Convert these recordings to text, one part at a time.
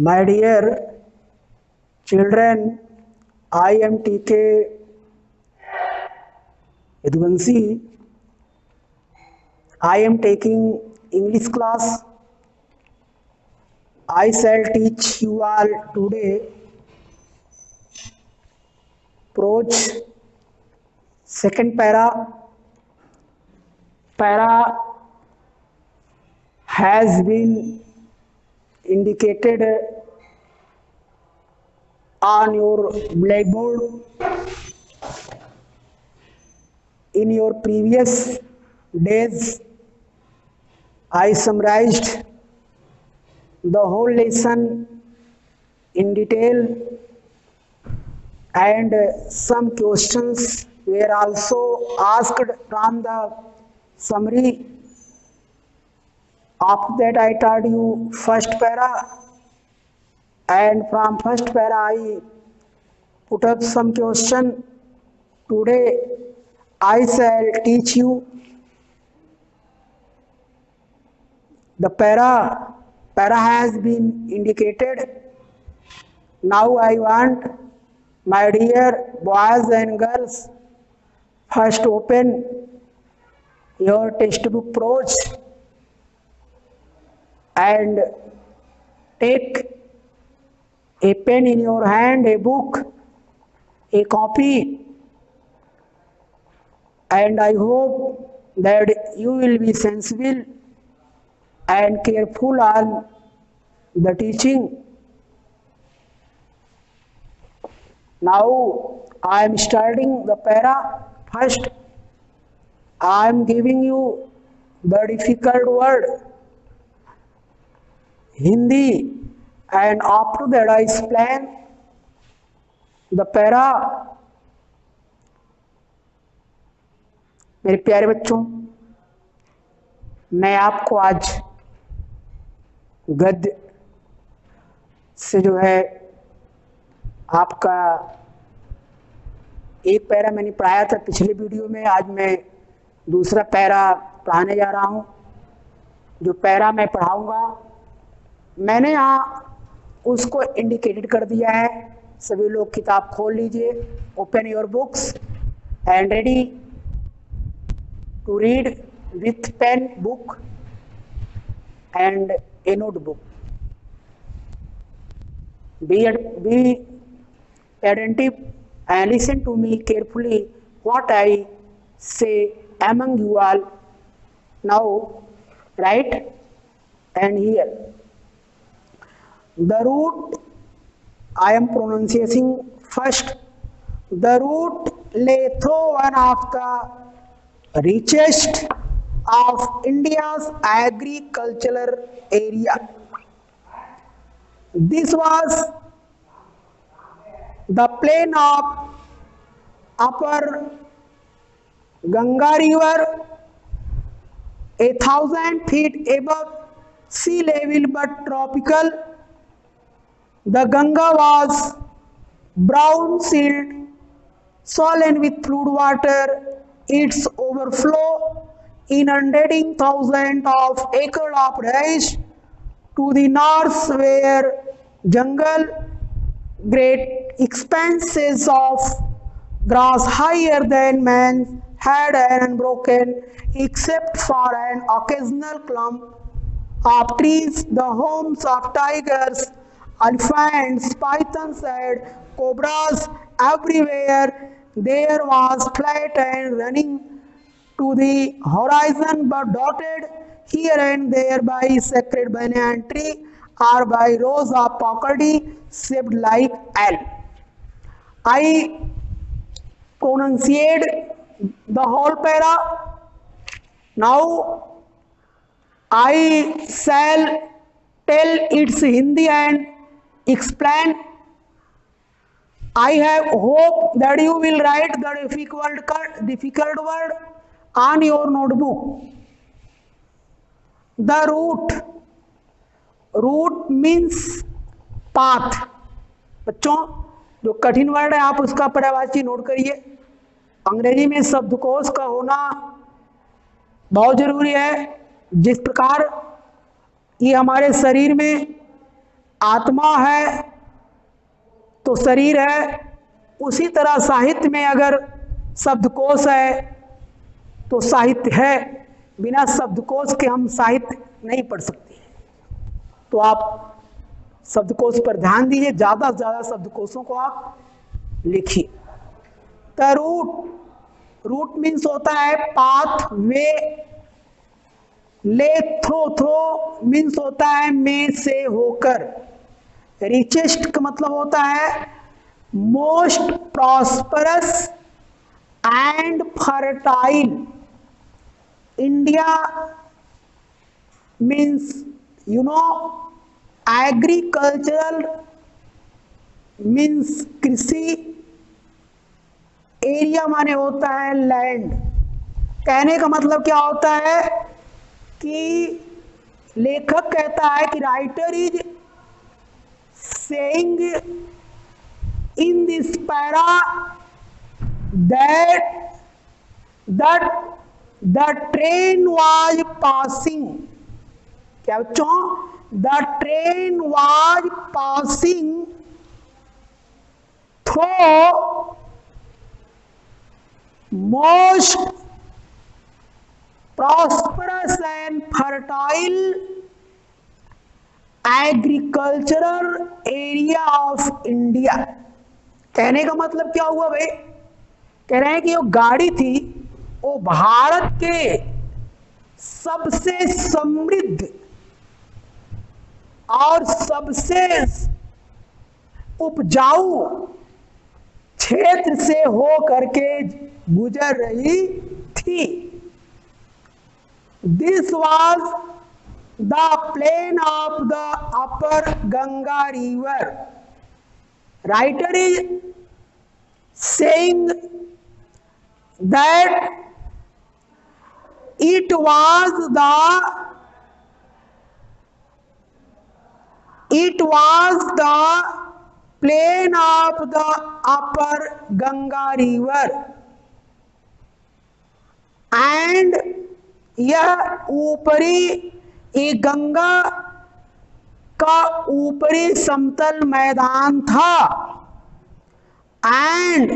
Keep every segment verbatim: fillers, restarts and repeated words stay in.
My dear children, I am T K Yadvanshi. I am taking English class. I shall teach you all today prose, second para. Para has been indicated on your blackboard. In your previous days, I summarized the whole lesson in detail, and some questions were also asked from the summary. After that, I taught you first para, and from first para I put up some question. Today I shall teach you the para. Para has been indicated. Now I want, my dear boys and girls, first open your textbook prose and take a pen in your hand, a book, a copy, and I hope that you will be sensible and careful on the teaching. Now I am starting the para. First, I am giving you the difficult word Hindi, and after that I explain the para. मेरे प्यारे बच्चों, मैं आपको आज गद्य से जो है आपका एक पैरा मैंने पढ़ाया था पिछले वीडियो में। आज मैं दूसरा पैरा पढ़ाने जा रहा हूँ। जो पैरा मैं पढ़ाऊँगा मैंने यहाँ उसको इंडिकेटेड कर दिया है। सभी लोग किताब खोल लीजिए, open your books and ready to read with pen book and a notebook. Be, be attentive and listen to me carefully what I say among you all. Now write and hear. The root, I am pronouncing first. The root lay through one of the richest of India's agricultural area. This was the plain of upper Ganga river, a thousand feet above sea level but tropical. The Ganga was brown silt, swollen with flood water. Its overflow inundating thousands of acres of rice. To the north were jungle, great expanses of grass higher than man's head and unbroken except for an occasional clump of trees, the homes of tigers, elephants, pythons and cobras. Everywhere there was flat and running to the horizon but dotted here and there by sacred banyan tree or by rows of pockety shaped like L. I pronunciate the whole para. Now I shall tell its Hindi and explain. I have hope that you will write the difficult, difficult word on your notebook. The root, root means path. बच्चों जो कठिन word है आप उसका पर्यायवाची note करिए। अंग्रेजी में शब्दकोश का होना बहुत जरूरी है। जिस प्रकार ये हमारे शरीर में आत्मा है तो शरीर है, उसी तरह साहित्य में अगर शब्दकोश है तो साहित्य है। बिना शब्दकोश के हम साहित्य नहीं पढ़ सकते। तो आप शब्दकोश पर ध्यान दीजिए, ज्यादा से ज्यादा शब्दकोशों को आप लिखिए। द रूट, रूट मीन्स होता है पाथ वे, ले थ्रो, थ्रो मीन्स होता है में से होकर, रिचेस्ट का मतलब होता है most prosperous and fertile. India means you know agricultural means कृषि, एरिया माने होता है लैंड। कहने का मतलब क्या होता है कि लेखक कहता है कि writer is saying in this para that that the train was passing. क्या बच्चों? The train was passing through most prosperous and fertile agricultural area of India। कहने का मतलब क्या हुआ भाई? कह रहे हैं कि वो गाड़ी थी वो भारत के सबसे समृद्ध और सबसे उपजाऊ क्षेत्र से हो करके गुजर रही थी। This was the plain of the upper Ganga river. Writer is saying that it was the it was the plain of the upper Ganga river and यह ऊपरी ये गंगा का ऊपरी समतल मैदान था। And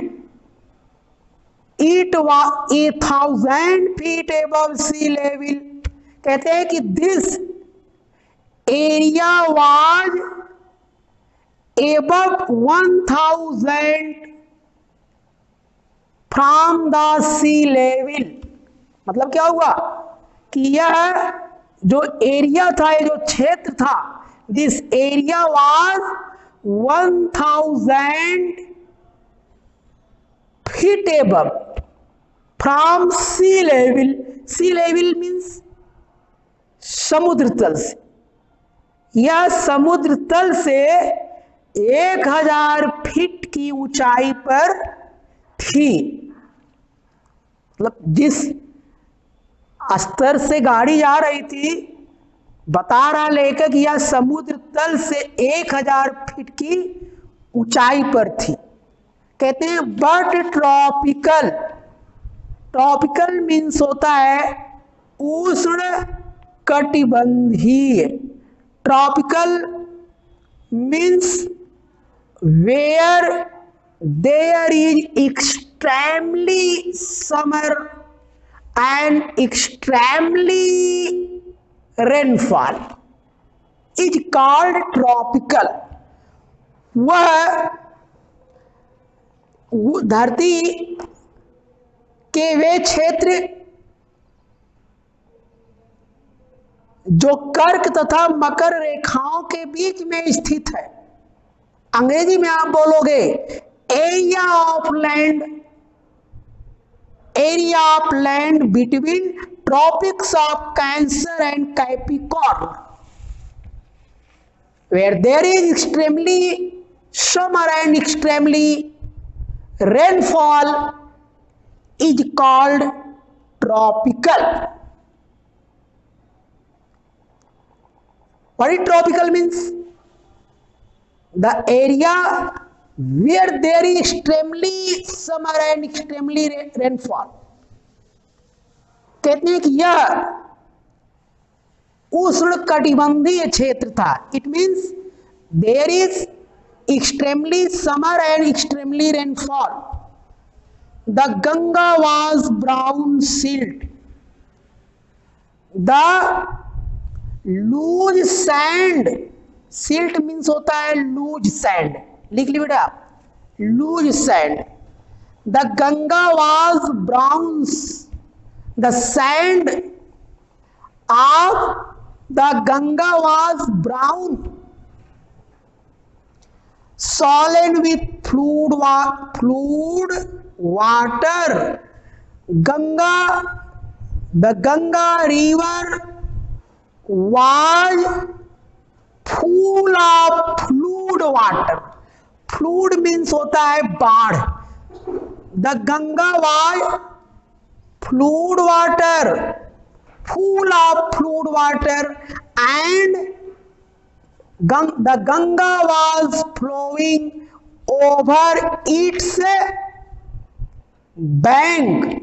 it was a thousand feet above sea level. कहते हैं कि this area was above one thousand from the sea level। मतलब क्या हुआ कि यह जो एरिया था, ये जो क्षेत्र था, this area was one thousand feet above from sea level. Sea level means समुद्र तल से। यह समुद्र तल से एक हजार फीट की ऊंचाई पर थी। मतलब जिस स्तर से गाड़ी जा रही थी, बता रहा लेखक, यह समुद्र तल से एक हजार फीट की ऊंचाई पर थी। कहते हैं बट ट्रॉपिकल, ट्रॉपिकल मीन्स होता है उष्ण कटिबंधीय। Tropical means where there is extremely summer and extremely rainfall is called tropical। वह धरती के वे क्षेत्र जो कर्क तथा मकर रेखाओं के बीच में स्थित है। अंग्रेजी में आप बोलोगे area of land, area of land between tropics of Cancer and Capricorn, where there is extremely summer and extremely rainfall is called tropical. What is tropical means? The area where there is extremely summer and extremely rainfall। कहते हैं कि यह उष्ण कटिबंधीय क्षेत्र था। It means there is extremely summer and extremely rainfall. The Ganga was brown silt. The loose sand, silt means होता है loose sand, लिख ली बेटा, loose sand. The Ganga was brown. The sand of the Ganga was brown, swollen with fluid, wa- fluid water. Ganga, the Ganga river was full of fluid water. Fluid means होता है बाढ़. The Ganga was fluid water, full of fluid water, and Gang- the Ganga was flowing over its bank.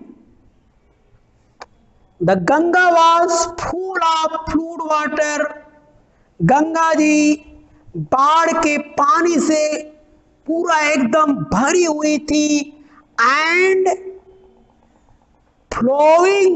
The Ganga was full of fluid water. Ganga ji बाढ़ के पानी से पूरा एकदम भरी हुई थी, and flowing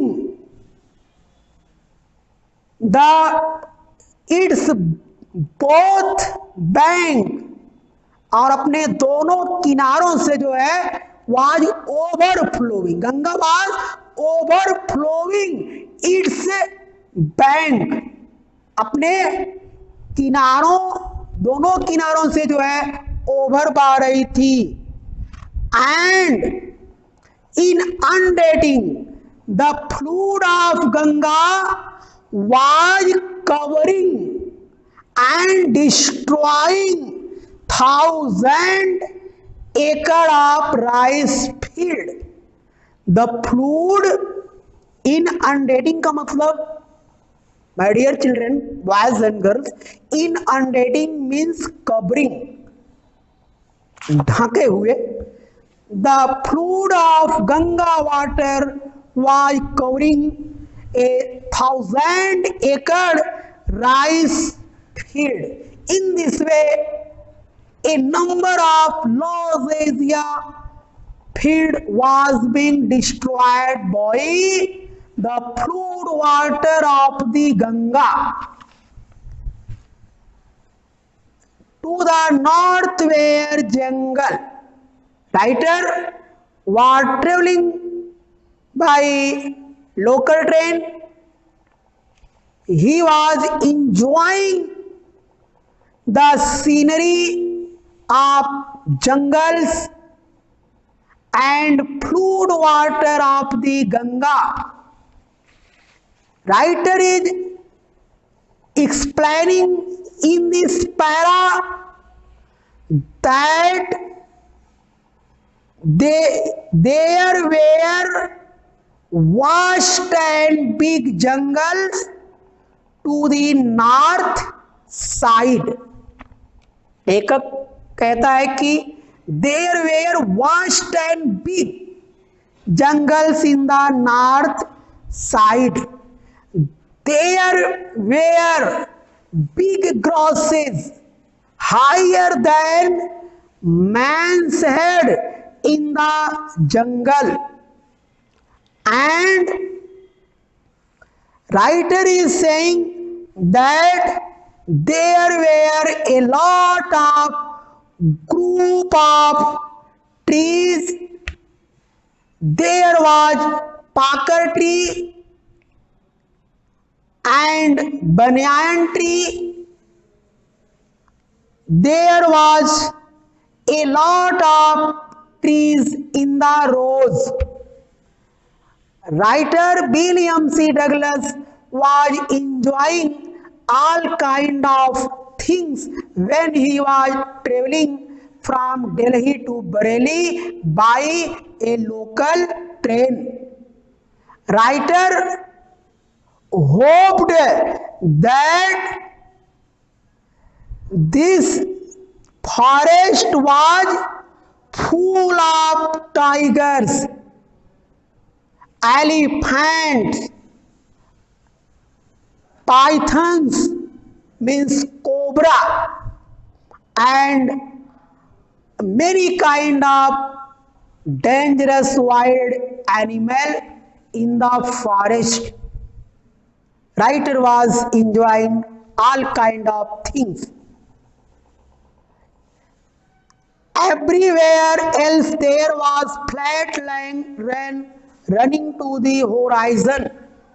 the its both bank, और अपने दोनों किनारों से जो है was overflowing, Ganga was overflowing its bank, अपने किनारों, दोनों किनारों से जो है ओवर बह रही थी. And inundating the flood of Ganga was covering and destroying thousand acre of rice field. The flood, inundating का मतलब, my dear children, boys and girls, inundating means covering, ढके हुए. The flood of Ganga water was covering a thousand acre rice field. In this way, a number of large area field was being destroyed by the flood water of the Ganga. To the north were jungle. Writer was traveling by local train. He was enjoying the scenery of jungles and flood water of the Ganga. Writer is explaining in this para that they there were vast and big jungles to the north side. एकक कहता है कि there were vast and big jungles in the north side. There were big grasses higher than man's head in the jungle, and writer is saying that there were a lot of group of trees. There was pakar tree and banyan tree. There was a lot of trees in the rows. Writer William C. Douglas was enjoying all kind of things when he was traveling from Delhi to Bareilly by a local train. Writer hoped that this forest was full of tigers, elephants, pythons means cobra, and many kind of dangerous wild animal in the forest. Writer was enjoying all kind of things. Everywhere else there was flat land ran, running to the horizon.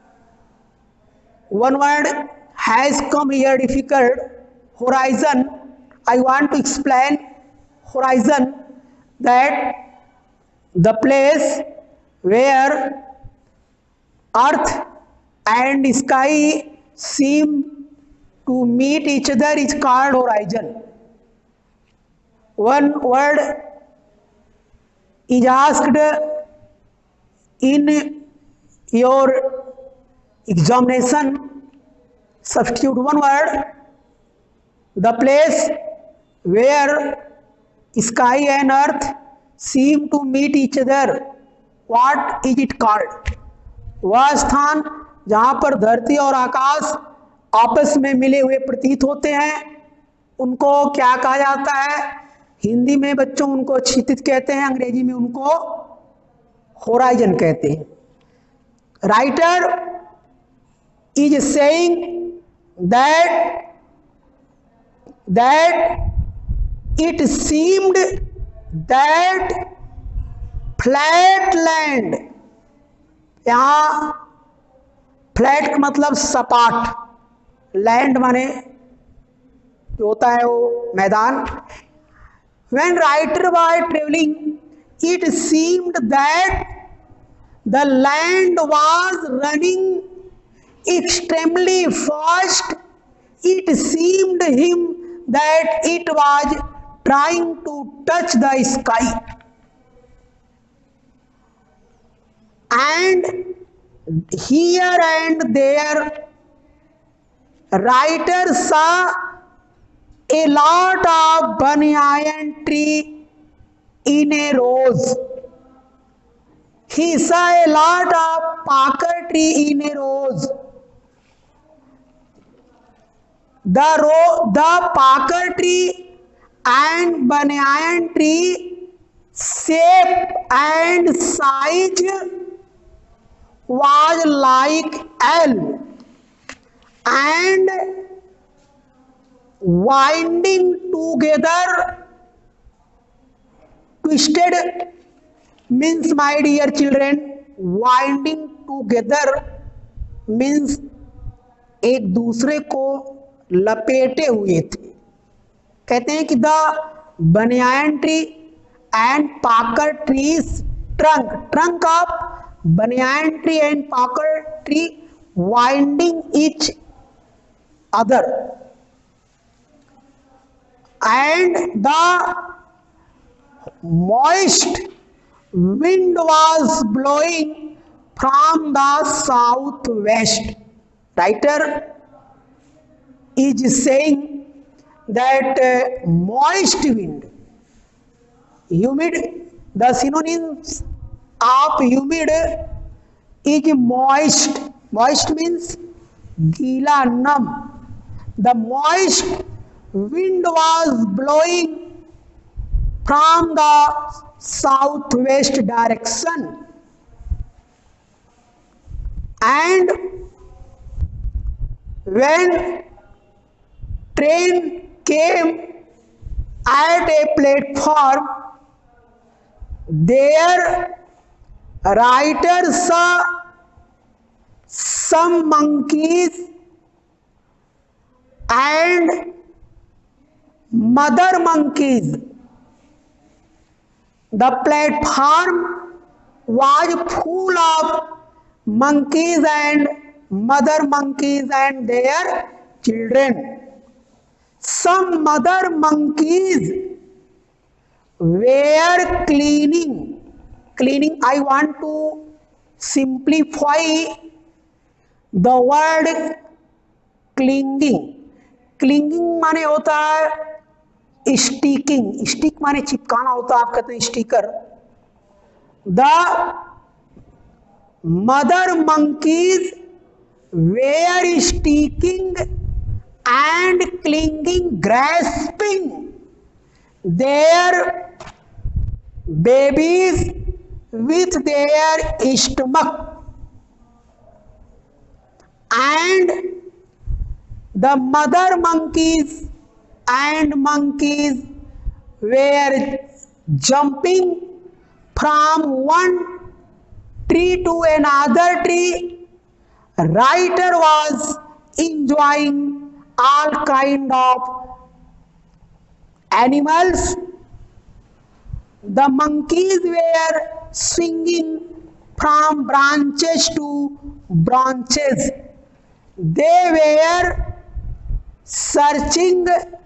One word has come here difficult. Horizon. I want to explain horizon, that the place where earth and sky seem to meet each other is called horizon. One word is asked in your examination. Substitute one word. The place where sky and earth seem to meet each other, what is it called? वह स्थान जहाँ पर धरती और आकाश आपस में मिले हुए प्रतीत होते हैं, उनको क्या कहा जाता है? हिंदी में बच्चों उनको क्षितिज कहते हैं, अंग्रेजी में उनको होराइजन कहते हैं. Writer is saying that that it seemed that flat land, यहाँ फ्लैट मतलब सपाट, लैंड माने जो होता है वो मैदान. When writer was traveling, it seemed that the land was running extremely fast. It seemed him that it was trying to touch the sky. And here and there, writer saw a lot of banyan tree in a rows. He saw a lot of pakar tree in a rows. The ro the pakar tree and banyan tree shape and size was like L, and winding together, twisted means, my dear children, winding together means एक दूसरे को लपेटे हुए थे. कहते हैं कि the banyan tree and pakar trees trunk trunk of banyan tree and pakar tree winding each other, and the moist wind was blowing from the southwest. Writer is saying that uh, moist wind, humid, the synonyms of humid is moist. Moist means gila, numb. The moist wind was blowing from the southwest direction, and when train came at a platform, there writer saw some monkeys and mother monkeys. The platform was full of monkeys and mother monkeys and their children. Some mother monkeys were cleaning. Cleaning, I want to simplify the word clinging. Clinging माने होता है sticking. Stick माने चिपकाना होता है, आप कहते हैं sticker. The mother monkeys were sticking and clinging, grasping their babies with their stomach, and the mother monkeys and monkeys were jumping from one tree to another tree. Writer was enjoying all kind of animals. The monkeys were swinging from branches to branches. They were searching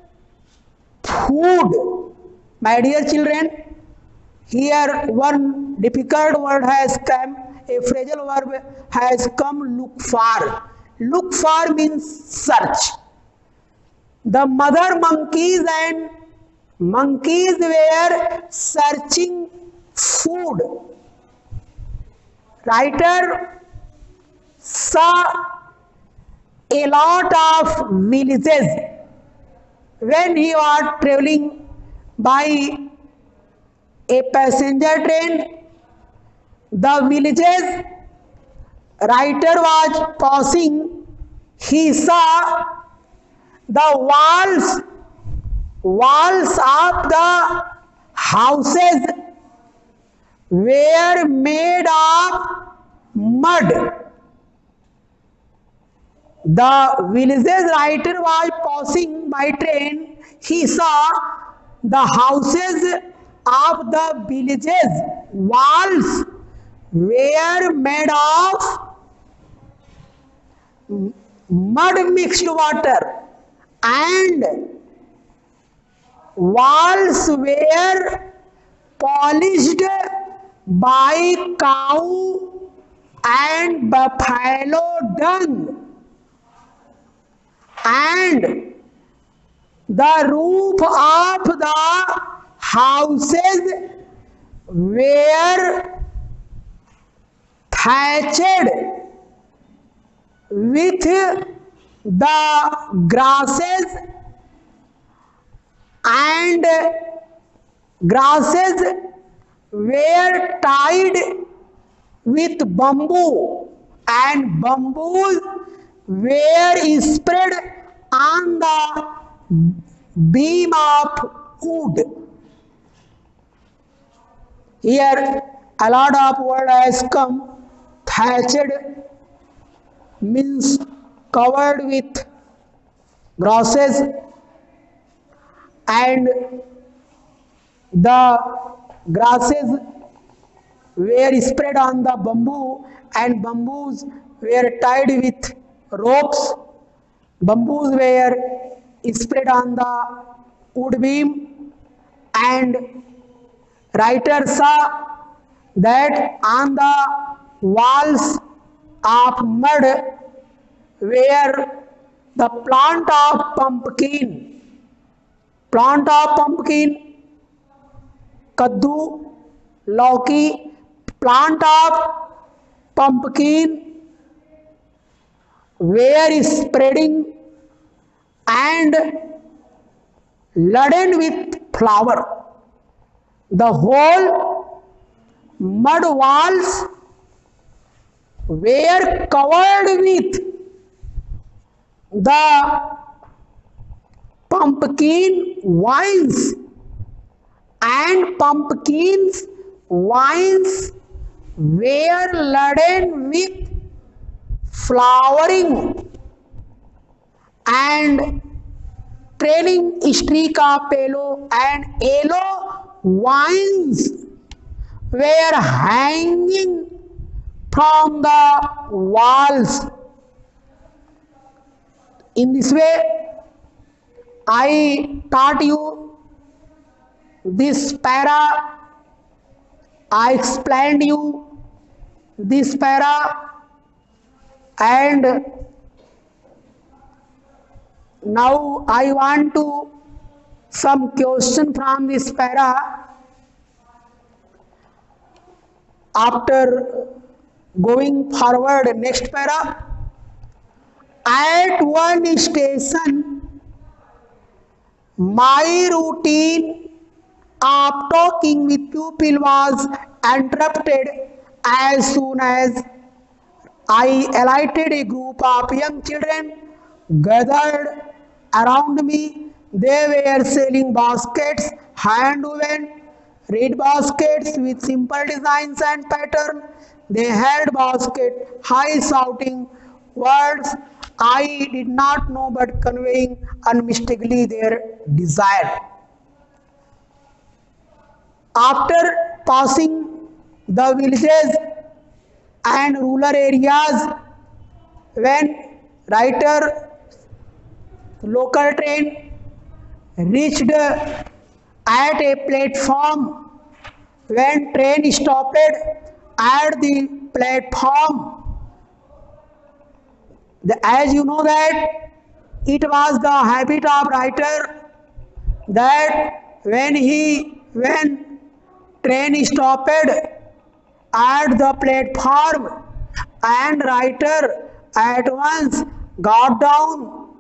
food. My dear children, here one difficult word has come, a phrasal verb has come, look for. Look for means search. The mother monkeys and monkeys were searching food. Writer saw a lot of villages when he was traveling by a passenger train. The villages writer was passing, he saw the walls walls of the houses were made of mud. The villages writer was passing by train, he saw the houses of the villages walls were made of mud mixed water, and walls were polished by cow and buffalo dung, and the roof of the houses were thatched with the grasses, and grasses were tied with bamboo, and bamboos were spread on the beam of wood. Here a lot of word has come. Thatched means covered with grasses, and the grasses were spread on the bamboo, and bamboos were tied with ropes. Bamboos were spread on the wood beam, and writer saw that on the walls of mud were the plant of pumpkin. Plant of pumpkin, kaddu, lauki, plant of pumpkin were spreading and laden with flour. The whole mud walls were covered with the pumpkin vines, and pumpkins vines were laden with flowering, and trailing streak of yellow and yellow vines were hanging from the walls. In this way, I taught you this para, I explained you this para, and now I want to some question from this para. After going forward, next para. At one station, my routine of talking with pupil was interrupted as soon as I alighted. A group of young children gathered around me. They were selling baskets, hand-woven reed baskets with simple designs and patterns. They held baskets high, shouting words I did not know but conveying unmistakably their desire. After passing the villages and rural areas, when writer local train reached at a platform, when train stopped at the platform, the, as you know that it was the habit of writer that when he when train stopped at the platform and writer at once got down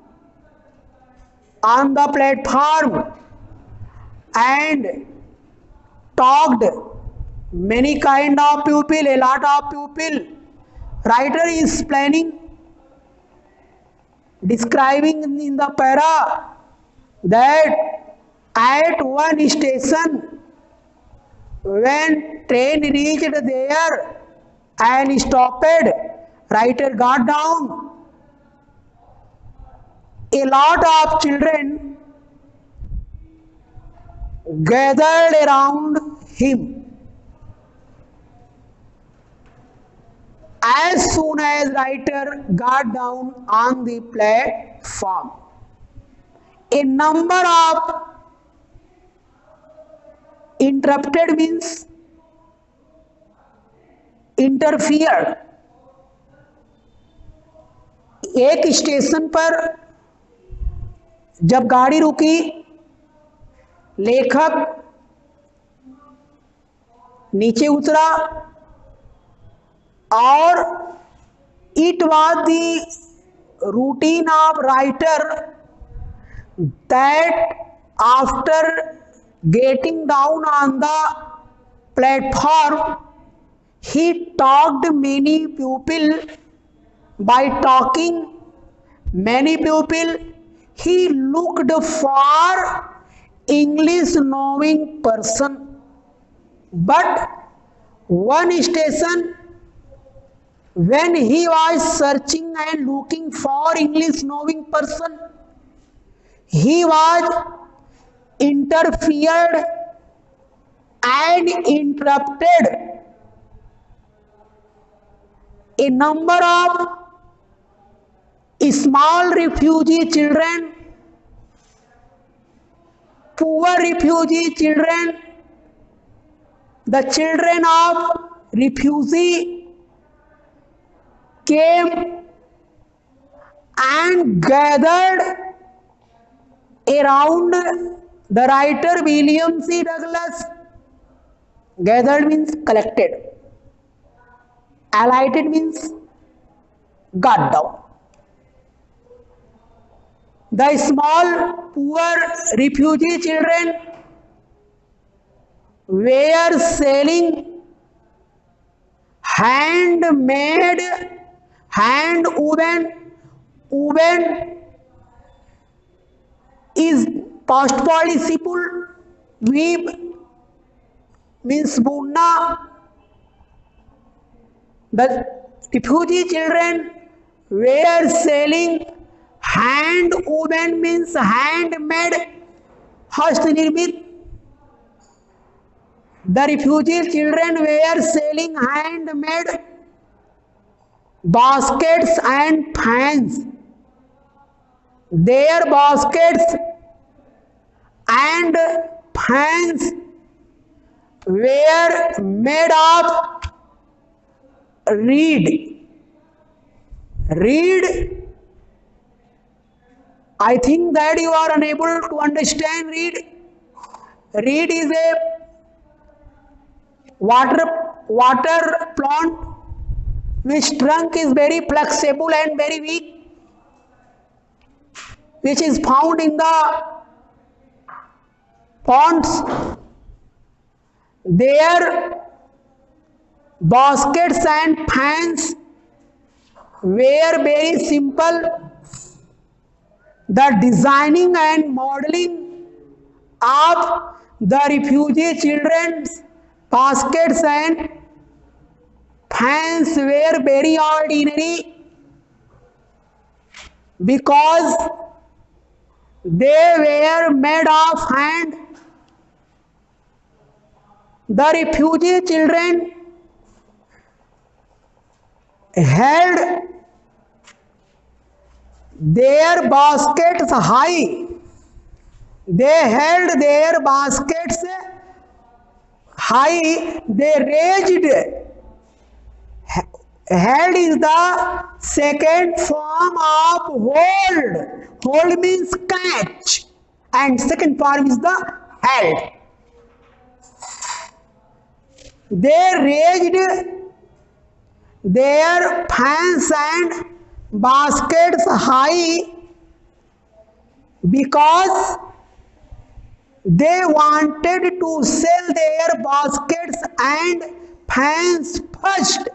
on the platform and talked many kind of pupil, a lot of pupil. Writer is planning, describing in the para that at one station when train reached there and stopped, writer got down. A lot of children gathered around him. As soon as writer got down on the platform, a number of interrupted means interfered. एक station पर जब गाड़ी रुकी, लेखक नीचे उतरा और it was the routine of writer that after getting down on the platform, he talked many pupil. By talking many pupil, he looked for English knowing person. But one station, when he was searching and looking for English knowing person, he was interfered and interrupted. A number of small refugee children, poor refugee children, the children of refugee came and gathered around the writer William C. Douglas. Gathered means collected. Alighted means got down. The small poor refugee children were selling handmade, hand woven, woven is past participle, weave means bunna. The refugee children were selling hand woven means handmade, hastnirmit. The refugee children were selling handmade baskets and fans. Their baskets and fans were made of reed. Reed, I think that you are unable to understand reed. Reed is a water, water plant which trunk is very flexible and very weak, which is found in the ponds their baskets and fans were very simple. The designing and modeling of the refugee children's baskets and fans were very ordinary because they were made of hand. The refugee children held their baskets high. They held their baskets high. They raised. Held is the second form of hold. Hold means catch, and second form is the held. They raised their fans and baskets high because they wanted to sell their baskets and fans first.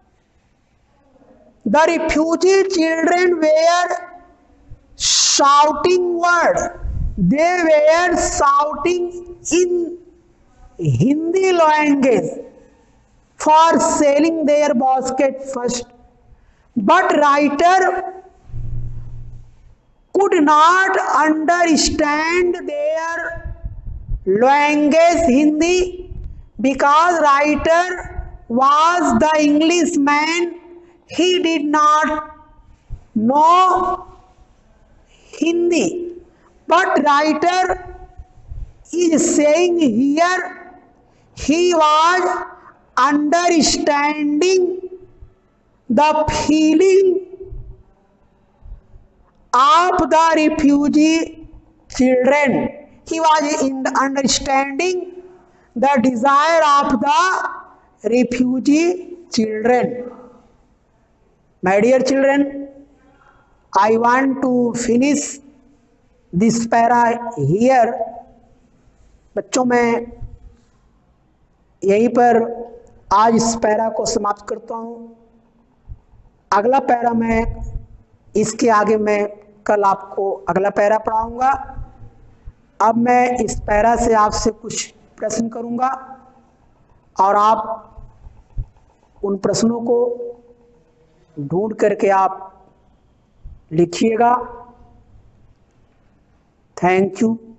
The refugee children were shouting words. They were shouting in Hindi language for selling their basket first. But writer could not understand their language Hindi because writer was the Englishman. He did not know Hindi. But writer is saying here he was understanding the feeling of the refugee children. He was in the understanding the desire of the refugee children. My dear children, I want to finish this para here. बच्चों मैं यहीं पर आज इस para को समाप्त करता हूँ। अगला पैरा मैं इसके आगे मैं कल आपको अगला पैरा पढ़ाऊँगा। अब मैं इस पैरा से आपसे कुछ प्रश्न करूँगा और आप उन प्रश्नों को ढूंढ करके आप लिखिएगा। Thank you.